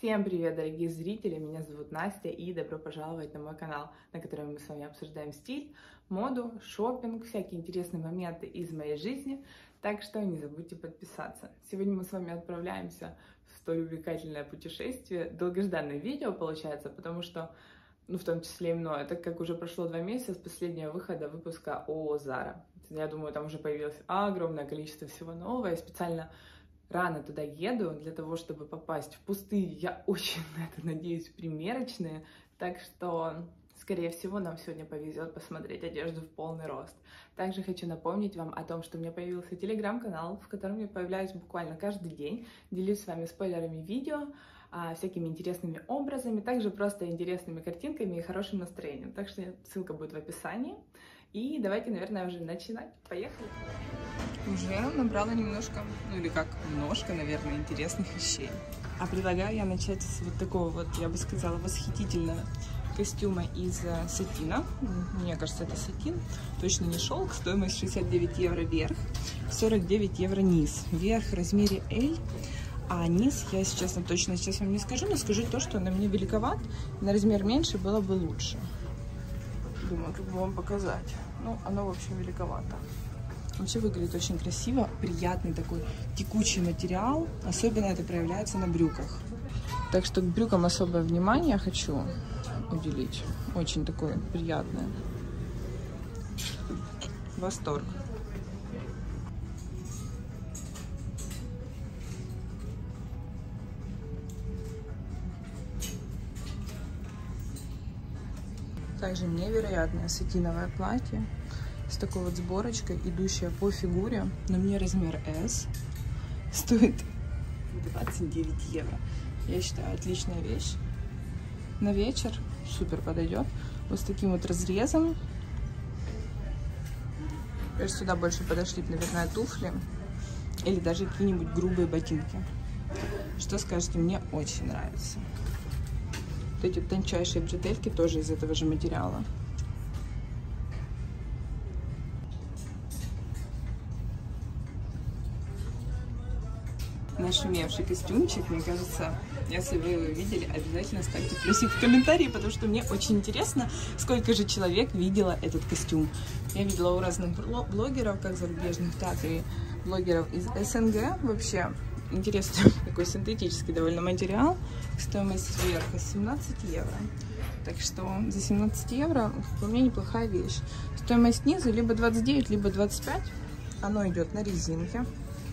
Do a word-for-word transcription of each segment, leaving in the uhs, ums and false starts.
Всем привет, дорогие зрители! Меня зовут Настя, и добро пожаловать на мой канал, на котором мы с вами обсуждаем стиль, моду, шопинг, всякие интересные моменты из моей жизни. Так что не забудьте подписаться. Сегодня мы с вами отправляемся в столь увлекательное путешествие. Долгожданное видео получается, потому что, ну, в том числе и мною, так как уже прошло два месяца с последнего выхода выпуска о Zara. Я думаю, там уже появилось огромное количество всего нового. Я специально рано туда еду для того, чтобы попасть в пустые, я очень на это надеюсь, примерочные. Так что, скорее всего, нам сегодня повезет посмотреть одежду в полный рост. Также хочу напомнить вам о том, что у меня появился телеграм-канал, в котором я появляюсь буквально каждый день. Делюсь с вами спойлерами видео, всякими интересными образами, также просто интересными картинками и хорошим настроением. Так что ссылка будет в описании. И давайте, наверное, уже начинать. Поехали! Уже набрала немножко, ну или как немножко, наверное, интересных вещей. А предлагаю я начать с вот такого вот, я бы сказала, восхитительного костюма из сатина. Мне кажется, это сатин, точно не шелк. Стоимость шестьдесят девять евро верх, сорок девять евро низ. Верх в размере L, а низ я, если честно, точно сейчас вам не скажу, но скажу то, что на мне великоват. На размер меньше было бы лучше. Думаю, как бы вам показать. Ну, оно, в общем, великовато. Вообще выглядит очень красиво, приятный такой текучий материал. Особенно это проявляется на брюках. Так что к брюкам особое внимание хочу уделить. Очень такое приятное. Восторг. Также невероятное сатиновое платье с такой вот сборочкой, идущая по фигуре. На мне размер S. Стоит двадцать девять евро. Я считаю, отличная вещь. На вечер супер подойдет. Вот с таким вот разрезом. Сюда больше подошли, наверное, туфли. Или даже какие-нибудь грубые ботинки. Что скажете? Мне очень нравится. Вот эти тончайшие бретельки тоже из этого же материала. Нашумевший костюмчик, мне кажется, если вы его видели, обязательно ставьте плюсик в комментарии, потому что мне очень интересно, сколько же человек видела этот костюм. Я видела у разных блогеров, как зарубежных, так и блогеров из СНГ. Вообще интересный такой синтетический довольно материал. Стоимость сверху семнадцать евро. Так что за семнадцать евро вполне неплохая вещь. Стоимость снизу либо двадцать девять, либо двадцать пять. Оно идет на резинке.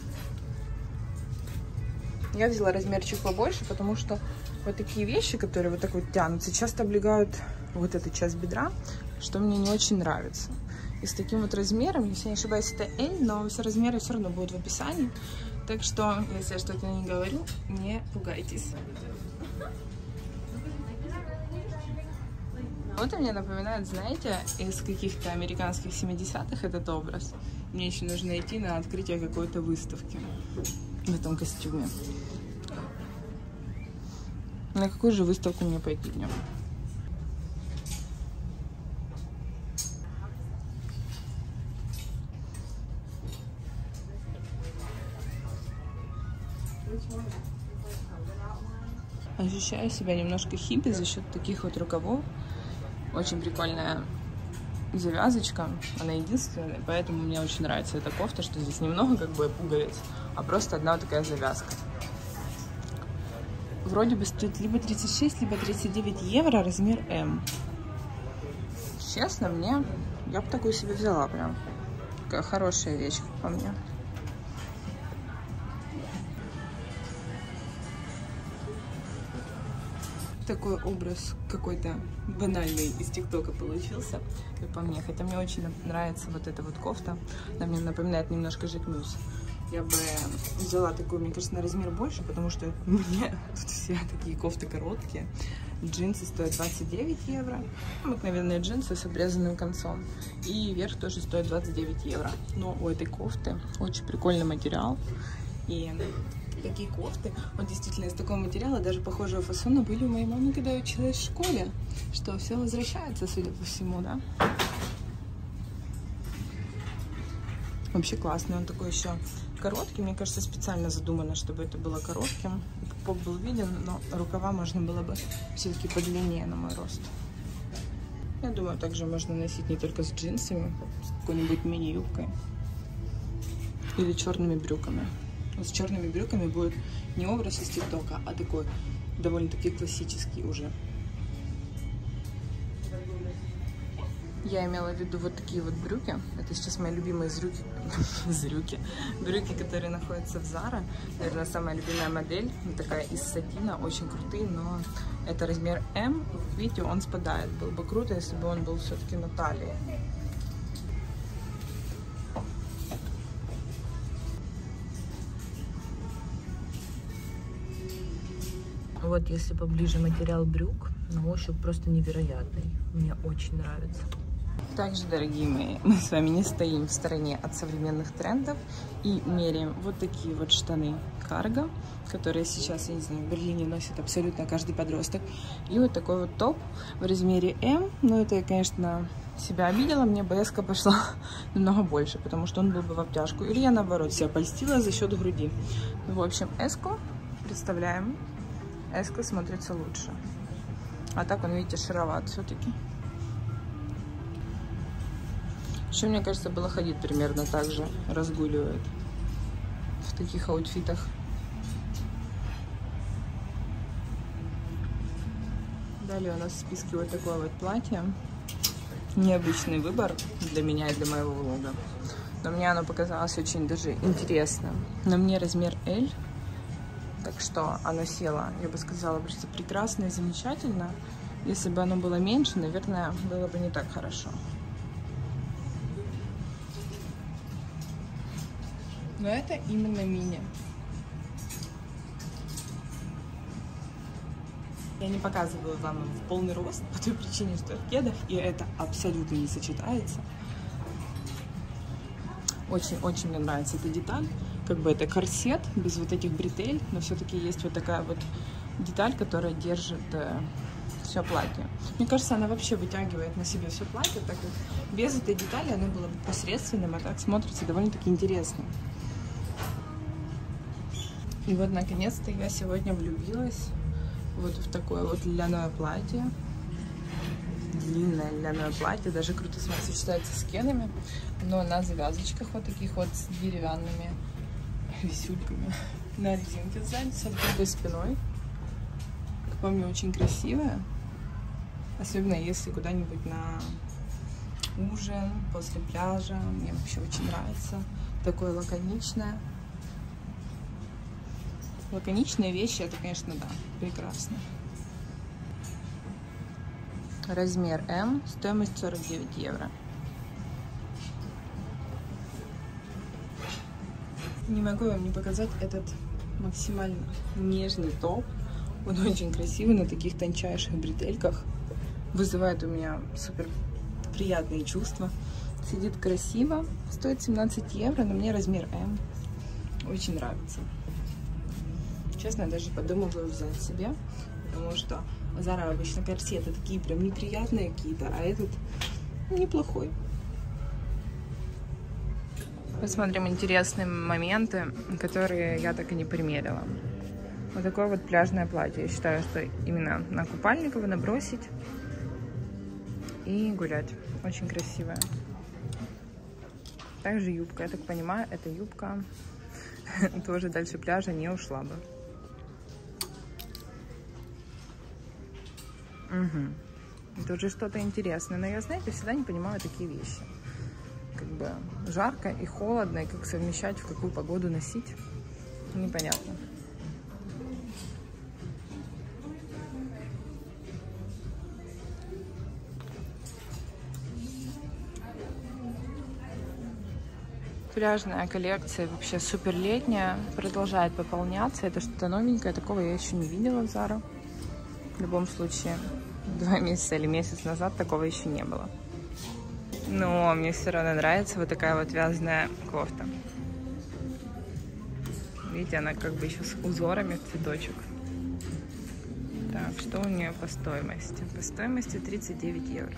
Я взяла размерчик побольше, потому что вот такие вещи, которые вот так вот тянутся, часто облегают вот эту часть бедра, что мне не очень нравится. И с таким вот размером, если не ошибаюсь, это L, но все размеры все равно будут в описании. Так что, если я что-то не говорю, не пугайтесь. Вот мне напоминает, знаете, из каких-то американских семидесятых этот образ. Мне еще нужно идти на открытие какой-то выставки в этом костюме. На какую же выставку мне пойти днем? Ощущаю себя немножко хиппи за счет таких вот рукавов. Очень прикольная завязочка, она единственная, поэтому мне очень нравится эта кофта, что здесь немного как бы пуговиц, а просто одна вот такая завязка. Вроде бы стоит либо тридцать шесть, либо тридцать девять евро, размер М. Честно, мне, я бы такую себе взяла прям. Такая хорошая вещь, как по мне. Такой образ какой-то банальный из ТикТока получился, как по мне. Хотя мне очень нравится вот эта вот кофта. Она мне напоминает немножко Жакмюз. Я бы взяла такую, мне кажется, на размер больше, потому что мне тут все такие кофты короткие. Джинсы стоят двадцать девять евро. Обыкновенные джинсы с обрезанным концом. И верх тоже стоит двадцать девять евро. Но у этой кофты очень прикольный материал. И такие кофты, вот действительно из такого материала, даже похожего фасона, были у моей мамы, когда я училась в школе. Что все возвращается, судя по всему, да? Вообще классный, он такой еще короткий, мне кажется, специально задумано, чтобы это было коротким. пупок был виден, но рукава можно было бы все-таки подлиннее на мой рост. Я думаю, также можно носить не только с джинсами, с какой-нибудь мини-юбкой или черными брюками. Вот с черными брюками будет не образ из ТикТока, а такой довольно-таки классический уже. Я имела в виду вот такие вот брюки. Это сейчас мои любимые зрюки, зрюки, брюки, которые находятся в Zara. Наверное, самая любимая модель. Такая из сатина, очень крутые, но это размер эм. Видите, он спадает. Было бы круто, если бы он был все-таки на талии. Вот если поближе материал брюк, на ощупь просто невероятный. Мне очень нравится. Также, дорогие мои, мы с вами не стоим в стороне от современных трендов и меряем вот такие вот штаны карго, которые сейчас, я не знаю, в Берлине носит абсолютно каждый подросток. И вот такой вот топ в размере эм. Но это я, конечно, себя обидела, мне бы эска пошла намного больше, потому что он был бы в обтяжку. Или я, наоборот, себя польстила за счет груди. В общем, эску представляем. Эска смотрится лучше. А так он, видите, широват все-таки. Еще, мне кажется, было ходить примерно так же, разгуливает в таких аутфитах. Далее у нас в списке вот такое вот платье. Необычный выбор для меня и для моего влога. Но мне оно показалось очень даже интересным. На мне размер эль. Так что оно село, я бы сказала, просто прекрасно и замечательно. Если бы оно было меньше, наверное, было бы не так хорошо. Но это именно мини. Я не показываю вам в полный рост по той причине, что в кедах, и это абсолютно не сочетается. Очень-очень мне нравится эта деталь. Как бы это корсет без вот этих бретель, но все-таки есть вот такая вот деталь, которая держит э, все платье. Мне кажется, она вообще вытягивает на себе все платье, так как без этой детали оно было бы посредственным, а так смотрится довольно-таки интересно. И вот, наконец-то, я сегодня влюбилась вот в такое вот льняное платье. Длинное льняное платье, даже круто сочетается с кедами, но на завязочках вот таких вот с деревянными висюльками на резинке сзади, с открытой спиной. Как по мне, очень красивая. Особенно если куда-нибудь на ужин, после пляжа. Мне вообще очень нравится. Такое лаконичное. Лаконичные вещи, это, конечно, да, прекрасно. Размер эм, стоимость сорок девять евро. Не могу вам не показать этот максимально нежный топ. Он очень красивый, на таких тончайших бретельках. Вызывает у меня супер приятные чувства. Сидит красиво, стоит семнадцать евро, но мне размер эм. Очень нравится. Честно, я даже подумываю взять себе, потому что Zara обычно корсеты такие прям неприятные какие-то, а этот неплохой. Посмотрим интересные моменты, которые я так и не примерила. Вот такое вот пляжное платье. Я считаю, что именно на купальник его набросить и гулять. Очень красивая. Также юбка. Я так понимаю, эта юбка тоже дальше пляжа не ушла бы. Угу. Это уже что-то интересное. Но я, знаете, всегда не понимаю такие вещи. Как бы жарко и холодно, и как совмещать, в какую погоду носить, непонятно. Пляжная коллекция вообще супер летняя, продолжает пополняться. Это что-то новенькое, такого я еще не видела в Zara. В любом случае, два месяца или месяц назад такого еще не было. Но мне все равно нравится вот такая вот вязаная кофта. Видите, она как бы еще с узорами в цветочек. Так, что у нее по стоимости? По стоимости тридцать девять евро.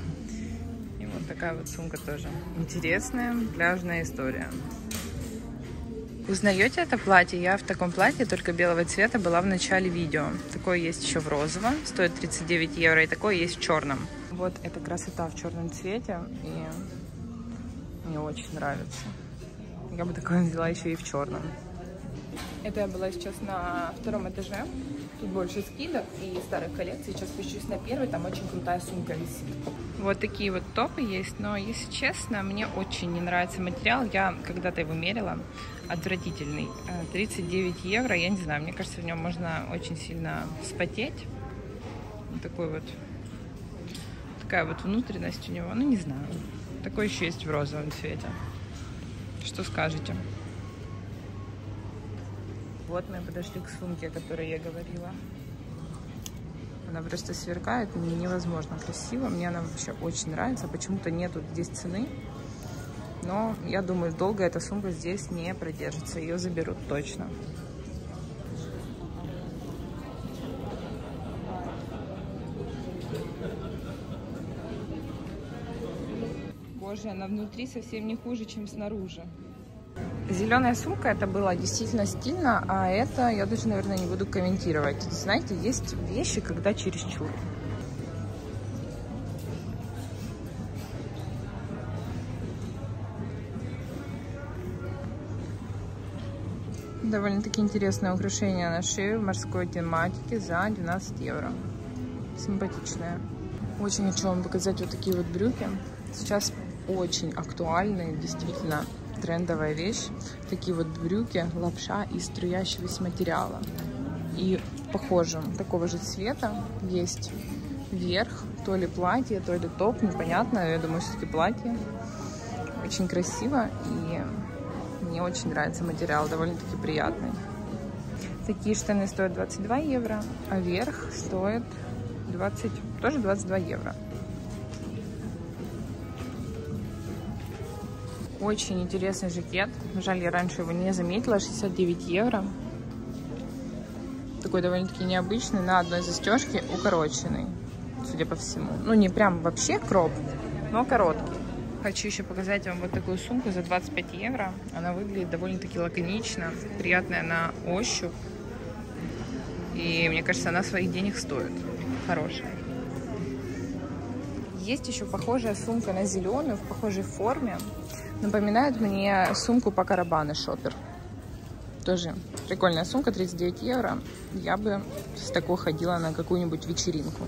И вот такая вот сумка тоже интересная, пляжная история. Узнаете это платье? Я в таком платье, только белого цвета, была в начале видео. Такое есть еще в розовом, стоит тридцать девять евро, и такое есть в черном. Вот эта красота в черном цвете, и мне очень нравится. Я бы такое взяла еще и в черном. Это я была сейчас на втором этаже. Тут больше скидок и старых коллекций. Сейчас спущусь на первый, там очень крутая сумка висит. Вот такие вот топы есть, но, если честно, мне очень не нравится материал. Я когда-то его мерила, отвратительный. тридцать девять евро, я не знаю, мне кажется, в нем можно очень сильно вспотеть. Вот такой вот, такая вот внутренность у него, ну не знаю. Такой еще есть в розовом цвете. Что скажете? Вот мы подошли к сумке, о которой я говорила. Она просто сверкает, мне невозможно красиво. Мне она вообще очень нравится. Почему-то нету здесь цены. Но я думаю, долго эта сумка здесь не продержится. Ее заберут точно. Боже, она внутри совсем не хуже, чем снаружи. Зеленая сумка, это было действительно стильно, а это я даже, наверное, не буду комментировать. Знаете, есть вещи, когда чересчур. Довольно-таки интересное украшение на шею в морской тематике за двенадцать евро. Симпатичное. Очень хочу вам показать вот такие вот брюки. Сейчас очень актуальные, действительно трендовая вещь. Такие вот брюки, лапша из струящегося материала. И похожим такого же цвета есть верх, то ли платье, то ли топ, непонятно. Я думаю, все-таки платье. Очень красиво, и мне очень нравится материал, довольно-таки приятный. Такие штаны стоят двадцать два евро, а верх стоит двадцать, тоже двадцать два евро. Очень интересный жакет. Жаль, я раньше его не заметила. шестьдесят девять евро. Такой довольно-таки необычный. На одной застежке укороченный, судя по всему. Ну, не прям вообще кроп, но короткий. Хочу еще показать вам вот такую сумку за двадцать пять евро. Она выглядит довольно-таки лаконично. Приятная на ощупь. И мне кажется, она своих денег стоит. Хорошая. Есть еще похожая сумка на зеленую, в похожей форме. Напоминает мне сумку по Карабаны Шоппер. Тоже прикольная сумка, тридцать девять евро. Я бы с такой ходила на какую-нибудь вечеринку.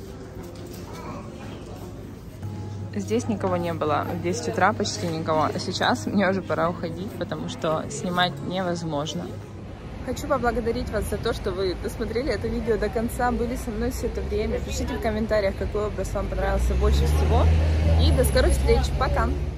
Здесь никого не было. В десять утра почти никого. А сейчас мне уже пора уходить, потому что снимать невозможно. Хочу поблагодарить вас за то, что вы досмотрели это видео до конца, были со мной все это время. Пишите в комментариях, какой образ вам понравился больше всего. И до скорых встреч. Пока!